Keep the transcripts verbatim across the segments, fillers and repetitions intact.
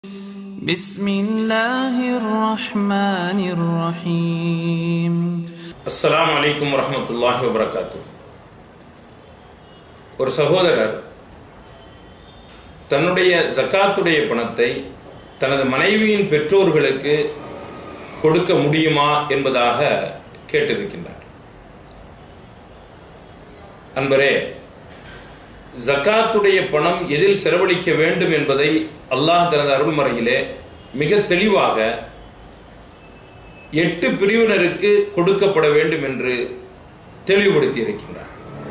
بسم الله الرحمن الرحيم. السلام عليكم ورحمة الله وبركاته. ஒரு சகோதரர் தன்னுடைய ஜகாத்துடைய பணத்தை தனது மனைவியின் பெற்றோர்களுக்கு கொடுக்க முடியுமா என்பதாக கேட்டிருக்கின்றார். அன்பரே, ஜகாத்துடைய பணம் எதில் செலவழிக்க வேண்டும் என்பதை அல்லாஹ் தனது அருள்மறையிலே மிக தெளிவாக எட்டு பிரிவினருக்கு கொடுக்கப்பட வேண்டும் என்று தெளிவுபடுத்தி இருக்கின்றார்.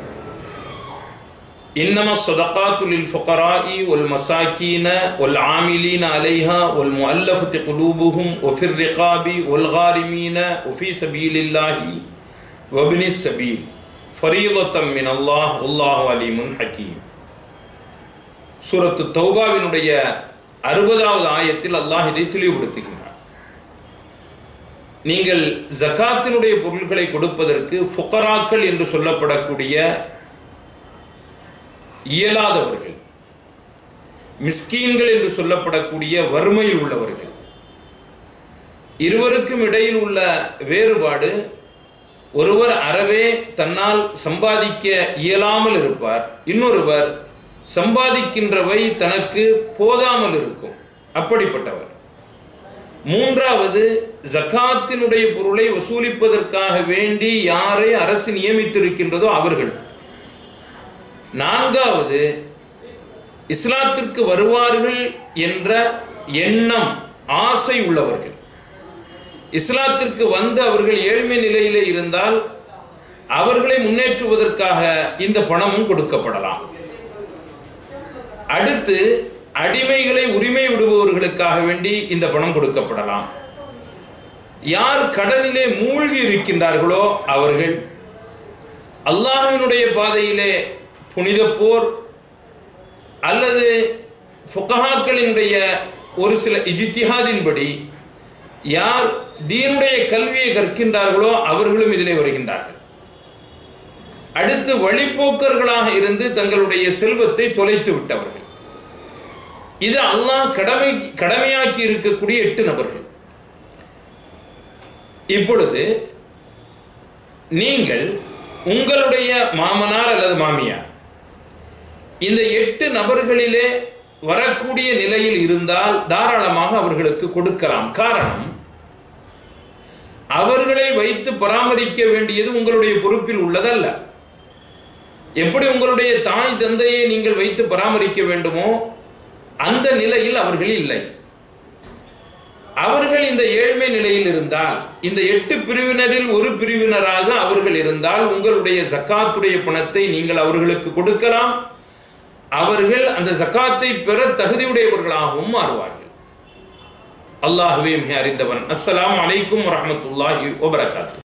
இன்னம ஸதகாத்து லில் ஃபுகராஇ வல் மசாகீன வல் ஆமிலீன அலைஹா வல் முஅல்லஃபத்தி குலூபுஹும் வ ஃபிர் ரிகாபி வல் காரிமீன வ ஃபீ ஸபீலில்லாஹி வ இப்னிஸ் ஸபீல் ஃபரீதத்தம் மினல்லாஹ் வல்லாஹு அலீமுன் ஹக்கீம். சூரத்து தௌபாவினுடைய அறுபதாவது ஆயத்தில் அல்லாஹ் இதை தெளிவுபடுத்துகின்றார். நீங்கள் ஜகாத்தினுடைய பொருட்களை கொடுப்பதற்கு ஃபுகராக்கள் என்று சொல்லப்படக்கூடிய இயலாதவர்கள், மிஸ்கீன்கள் என்று சொல்லப்படக்கூடிய வறுமையில் உள்ளவர்கள், இருவருக்கும் இடையில் உள்ள வேறுபாடு, ஒருவர் அறவே தன்னால் சம்பாதிக்க இயலாமல் இருப்பார், இன்னொருவர் சம்பாதிக்கின்றவை தனக்கு போதாமல் இருக்கும், அப்படிப்பட்டவர். மூன்றாவது, ஜகாத்தினுடைய பொருளை வசூலிப்பதற்காக வேண்டி யாரை அரசு நியமித்திருக்கின்றதோ அவர்கள். நான்காவது, இஸ்லாத்திற்கு வருவார்கள் என்ற எண்ணம், ஆசை உள்ளவர்கள். இஸ்லாத்திற்கு வந்து அவர்கள் ஏழ்மை நிலையிலே இருந்தால் அவர்களை முன்னேற்றுவதற்காக இந்த பணமும் கொடுக்கப்படலாம். அடுத்து, அடிமைகளை உரிமை விடுபவர்களுக்காக வேண்டி இந்த பணம் கொடுக்கப்படலாம். யார் கடனிலே மூழ்கி இருக்கின்றார்களோ அவர்கள், அல்லாஹ்வினுடைய பாதையிலே புனித போர் அல்லது ஃபுகஹாக்களினுடைய ஒரு சில இஜ்திஹாதின்படி யார் தீனுடைய கல்வியை கற்கின்றார்களோ அவர்களும் இதிலே வருகின்றார்கள். அடுத்து, வழிப்போக்கர்களாக இருந்து தங்களுடைய செல்வத்தை தொலைத்து விட்டவர்கள். இது அல்லாஹ் கடமை கடமையாக்கி இருக்கக்கூடிய எட்டு நபர்கள். இப்பொழுது நீங்கள் உங்களுடைய மாமனார் அல்லது மாமியார் இந்த எட்டு நபர்களிலே வரக்கூடிய நிலையில் இருந்தால் தாராளமாக அவர்களுக்கு கொடுக்கலாம். காரணம், அவர்களை வைத்து பராமரிக்க வேண்டியது உங்களுடைய பொறுப்பில் உள்ளதல்ல. எப்படி உங்களுடைய தாய் தந்தையை நீங்கள் வைத்து பராமரிக்க வேண்டுமோ அந்த நிலையில் அவர்கள் இல்லை. அவர்கள் இந்த ஏழ்மை நிலையில் இருந்தால், இந்த எட்டு பிரிவினரில் ஒரு பிரிவினராக அவர்கள் இருந்தால் உங்களுடைய ஜகாத்துடைய பணத்தை நீங்கள் அவர்களுக்கு கொடுக்கலாம். அவர்கள் அந்த ஜகாத்தை பெற தகுதியுடையவர்களாகவும் மாறுவார்கள். அல்லாஹ்வே மிக அறிந்தவன். அஸ்ஸலாமு அலைக்கும் வரஹ்மத்துல்லாஹி வபரகாத்துஹு.